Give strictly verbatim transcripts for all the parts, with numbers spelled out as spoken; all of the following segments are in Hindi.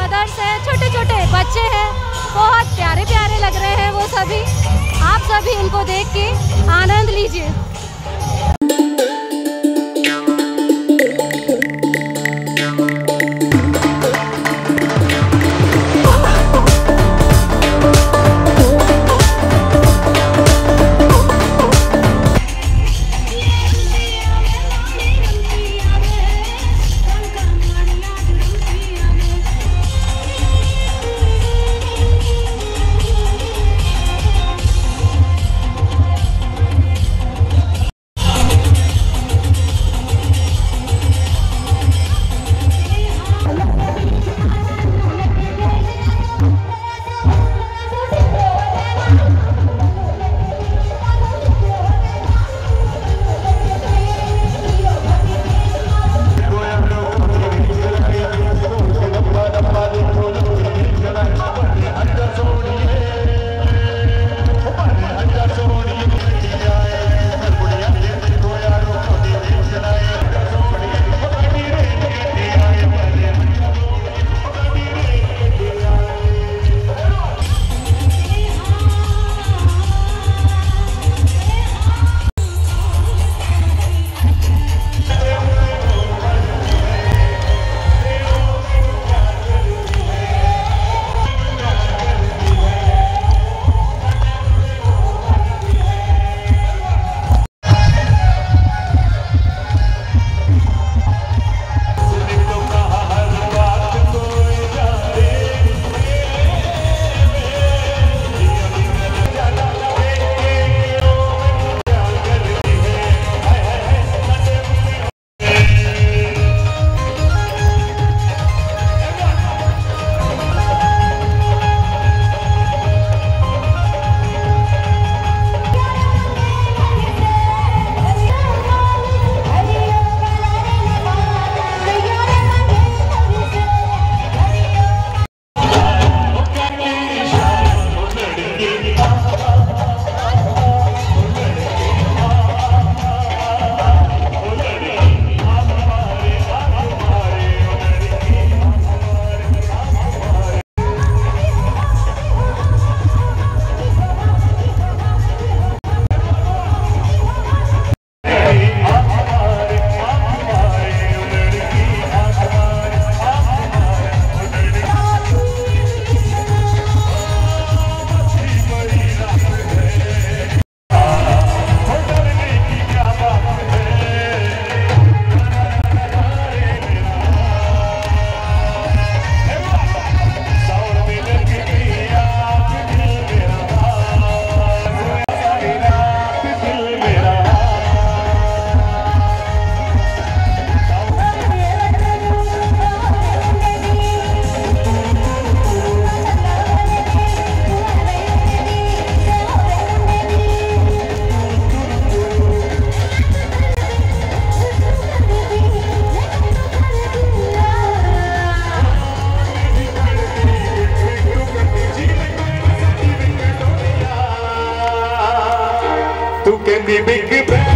मदर्स हैं, छोटे छोटे बच्चे हैं, बहुत प्यारे प्यारे लग रहे हैं वो सभी। आप सभी इनको देख के आनंद लीजिए। the big band.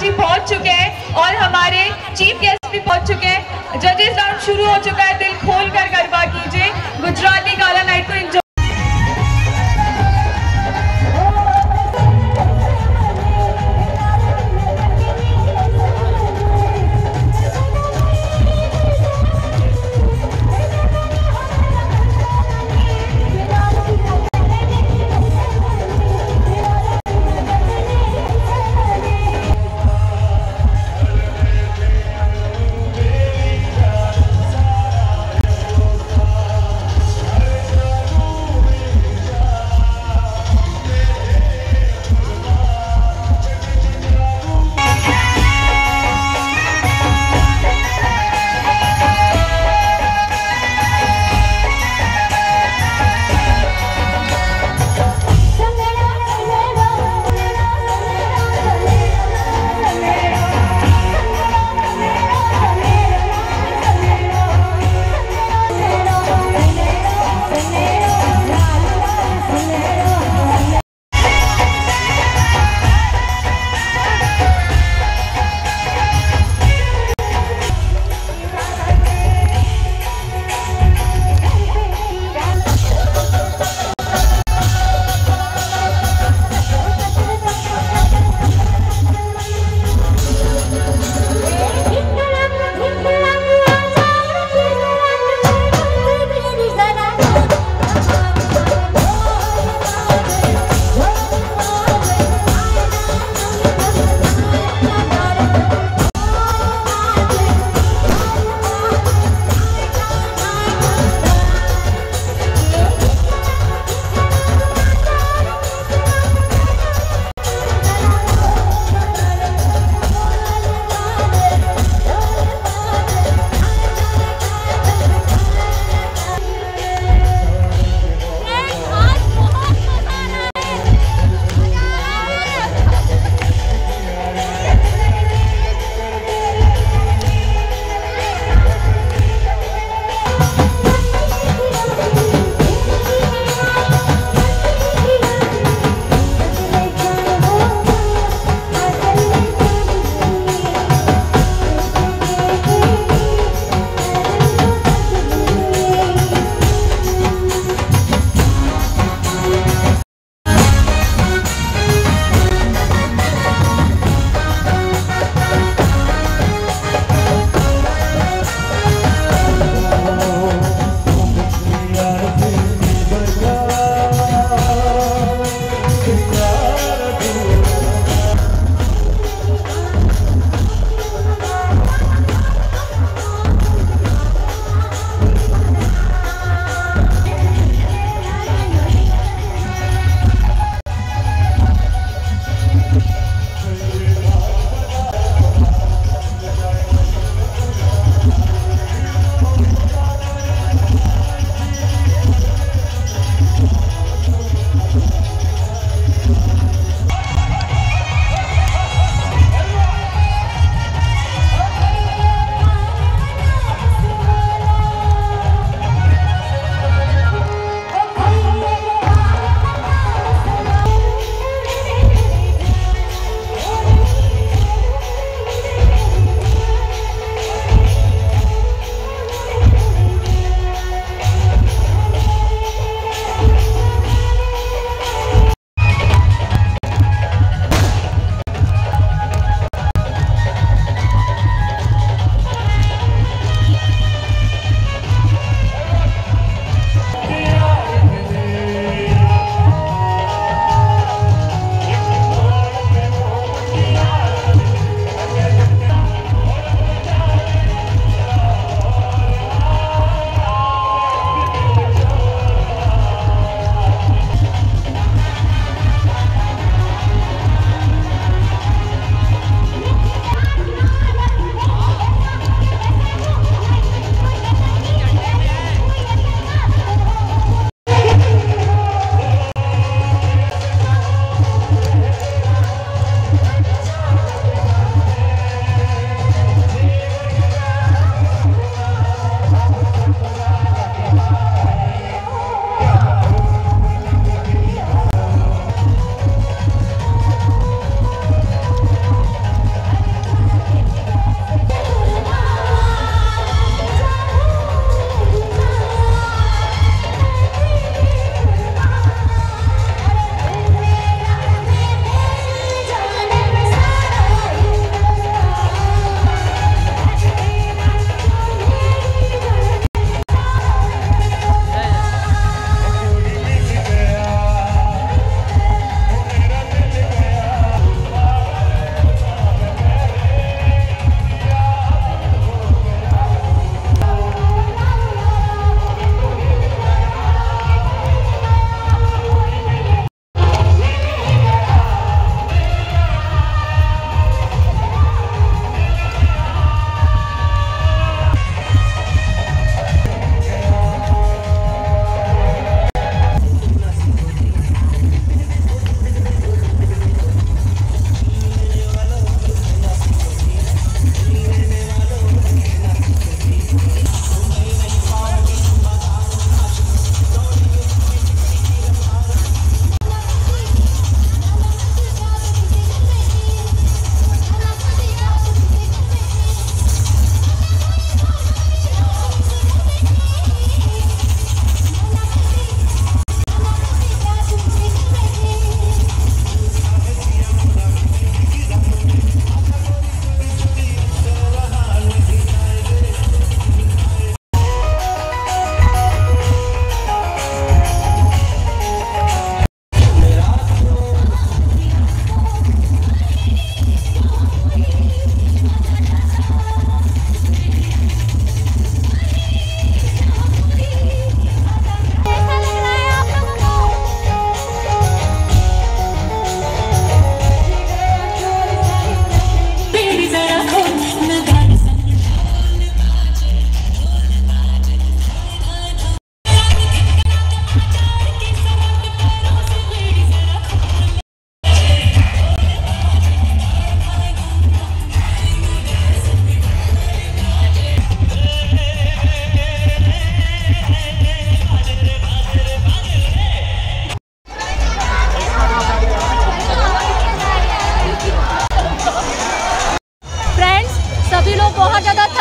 जी पहुंच चुके हैं और हमारे चीफ गेस्ट भी पहुंच चुके हैं। जजेस राउंड शुरू हो चुका है, दिल खोल कर गरबा कीजिए, गुजराती गाला नाइट को एंजॉय।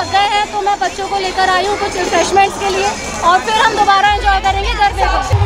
थक गए हैं तो मैं बच्चों को लेकर आई हूँ कुछ रिफ्रेशमेंट्स के लिए और फिर हम दोबारा एंजॉय करेंगे गरबे को।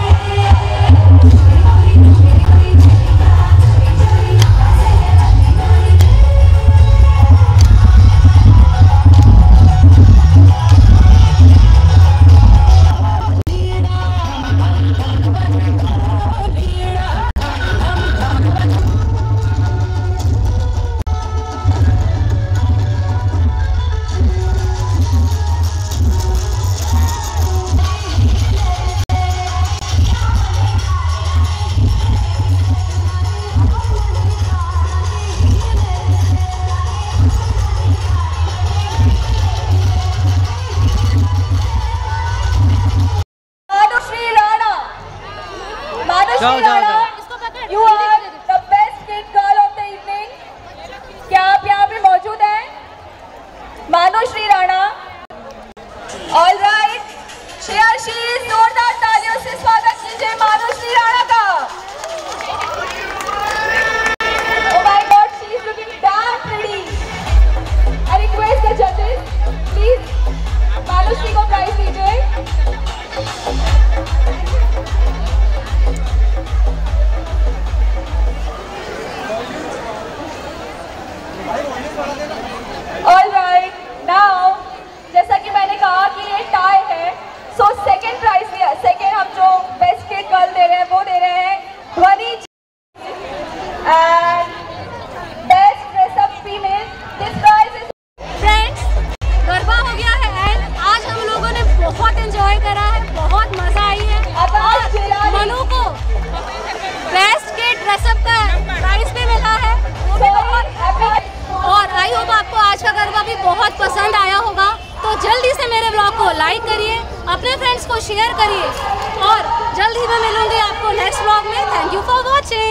जाओ जाओ जाओ। You are the best kid girl of the evening. क्या आप यहाँ पे मौजूद हैं? मानुश्री राणा। All right, श्रेयाशीष जोरदार तालियों से स्वागत कीजिए मानुश्री राणा का। Oh my God, she is looking damn pretty. I request the judges, please, मानुश्री को प्राइज दीजिए। All right, now जैसा कि मैंने कहा कि ये टाई है, सो सेकेंड प्राइज दिया, सेकेंड हम जो बेस्ट किड गर्ल दे रहे हैं वो दे रहे हैं Dhwani and best dress up female. This prize is friends, garba हो गया है एंड आज हम लोगों ने बहुत एंजॉय करा है, बहुत मजा आई है। अब आज और मनु को बेस्ट किड ड्रेस अप का प्राइज भी मिला है, वो भी बहुत हैप्पी। और आई होप आपको आज का गरबा भी बहुत पसंद आया होगा, तो जल्दी से मेरे ब्लॉग को लाइक करिए, अपने फ्रेंड्स को शेयर करिए और जल्द ही मैं मिलूंगी आपको नेक्स्ट ब्लॉग में। Thank you for watching.